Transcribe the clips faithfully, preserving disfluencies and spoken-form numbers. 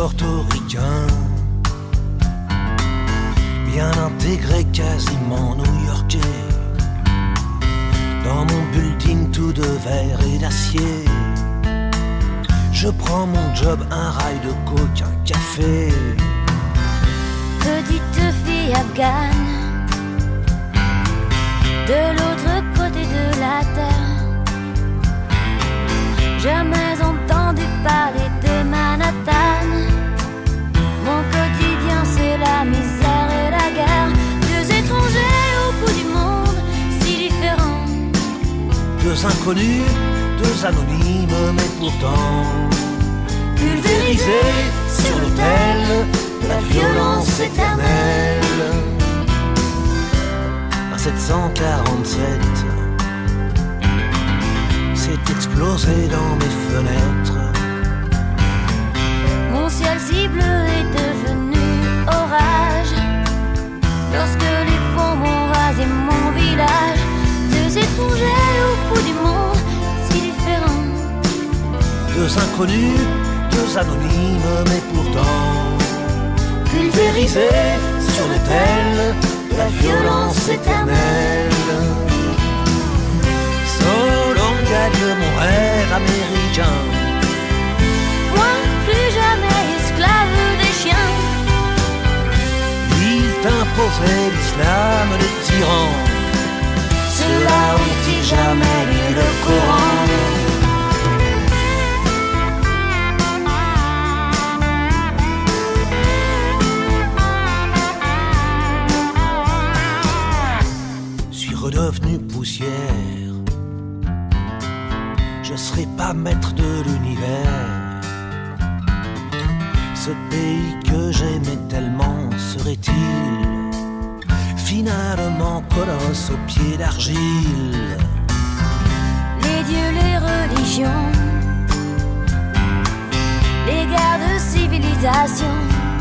portoricain, bien intégré, quasiment new-yorkais. Dans mon building tout de verre et d'acier, je prends mon job, un rail de coke, un café. Petite fille afghane, de l'autre côté de la terre, jamais entendu parler de Manhattan. Mon quotidien c'est la misère et la guerre, deux étrangers au bout du monde, si différents. Deux inconnus, deux anonymes, mais pourtant pulvérisés sur l'autel de la violence éternelle. Un sept cent quarante-sept s'est explosé dans mes fenêtres. Mon ciel si bleu est devenu orage lorsque les bombes ont rasé mon village. Deux étrangers au bout du monde, si différents. Deux inconnus, deux anonymes, mais pourtant pulvérisés sur l'autel de la violence éternelle. Solon gagne mon rêve américain. Moi, plus jamais esclave des chiens. Il t'imposait l'islam des tyrans. Ceux-là ont-ils jamais lu le Coran? Redevenu poussière, je serai pas maître de l'univers. Ce pays que j'aimais tellement serait-il finalement colosse aux pieds d'argile? Les dieux, les religions, les guerres de civilisation,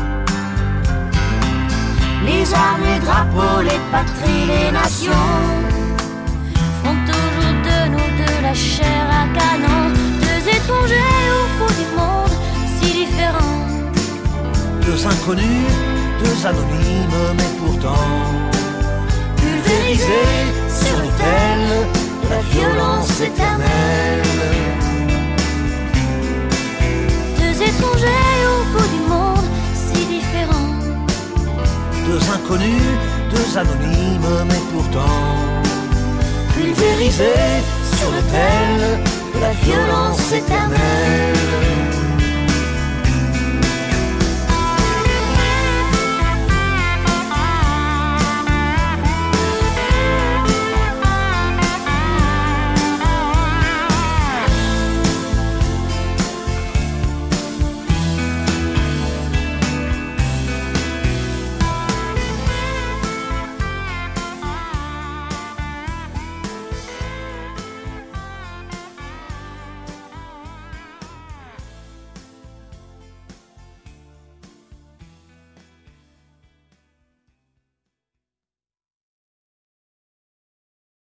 les armes, les drapeaux, les patries, les nations font toujours de nous de la chair à canon. Deux étrangers au bout du monde, si différents. Deux inconnus, deux anonymes, mais pourtant pulvérisés sur l'autel de la violence éternelle. Deux étrangers au bout du monde, si différents. Deux inconnus, deux anonymes, mais pourtant pulvérisés sur l'autel de la violence éternelle.